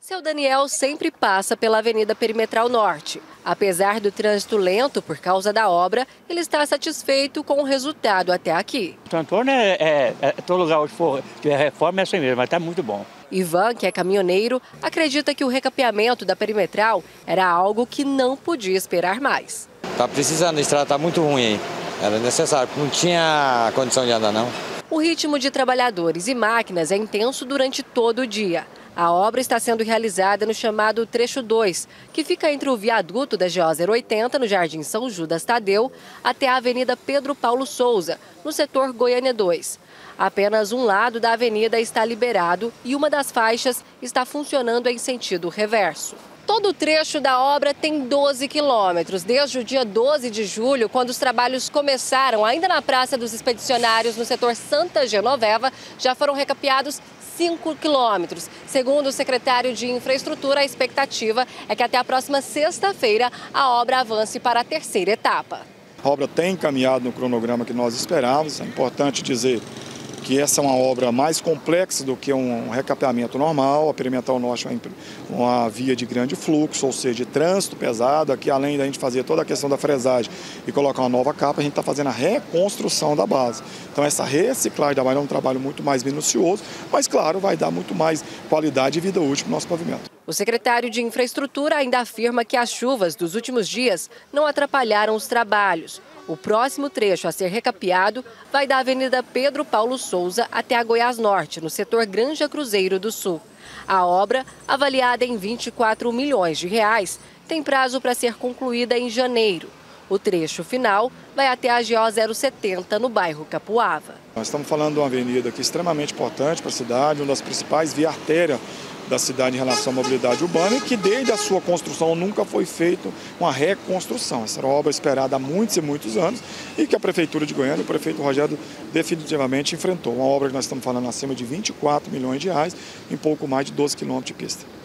Seu Daniel sempre passa pela Avenida Perimetral Norte. Apesar do trânsito lento por causa da obra, ele está satisfeito com o resultado até aqui. O Antônio todo lugar onde for tiver reforma é assim mesmo, mas está muito bom. Ivan, que é caminhoneiro, acredita que o recapeamento da Perimetral era algo que não podia esperar mais. Tá precisando, a estrada tá muito ruim aí. Era necessário, não tinha condição de andar não. O ritmo de trabalhadores e máquinas é intenso durante todo o dia. A obra está sendo realizada no chamado Trecho 2, que fica entre o viaduto da GO 080, no Jardim São Judas Tadeu, até a Avenida Pedro Paulo Souza, no setor Goiânia 2. Apenas um lado da avenida está liberado e uma das faixas está funcionando em sentido reverso. Todo o trecho da obra tem 12 quilômetros. Desde o dia 12 de julho, quando os trabalhos começaram, ainda na Praça dos Expedicionários, no setor Santa Genoveva, já foram recapeados 5 quilômetros. Segundo o secretário de Infraestrutura, a expectativa é que até a próxima sexta-feira a obra avance para a terceira etapa. A obra tem caminhado no cronograma que nós esperávamos. É importante dizer que essa é uma obra mais complexa do que um recapeamento normal. A Perimetral Norte é uma via de grande fluxo, ou seja, de trânsito pesado. Aqui, além da gente fazer toda a questão da fresagem e colocar uma nova capa, a gente está fazendo a reconstrução da base. Então, essa reciclagem da base é um trabalho muito mais minucioso, mas, claro, vai dar muito mais qualidade e vida útil para o nosso pavimento. O secretário de Infraestrutura ainda afirma que as chuvas dos últimos dias não atrapalharam os trabalhos. O próximo trecho a ser recapeado vai da Avenida Pedro Paulo Souza até a Goiás Norte, no setor Granja Cruzeiro do Sul. A obra, avaliada em 24 milhões de reais, tem prazo para ser concluída em janeiro. O trecho final vai até a GO 070, no bairro Capuava. Nós estamos falando de uma avenida que é extremamente importante para a cidade, uma das principais via artéria da cidade em relação à mobilidade urbana, e que desde a sua construção nunca foi feita uma reconstrução. Essa era uma obra esperada há muitos e muitos anos e que a Prefeitura de Goiânia, o prefeito Rogério, definitivamente enfrentou. Uma obra que nós estamos falando acima de 24 milhões de reais em pouco mais de 12 quilômetros de pista.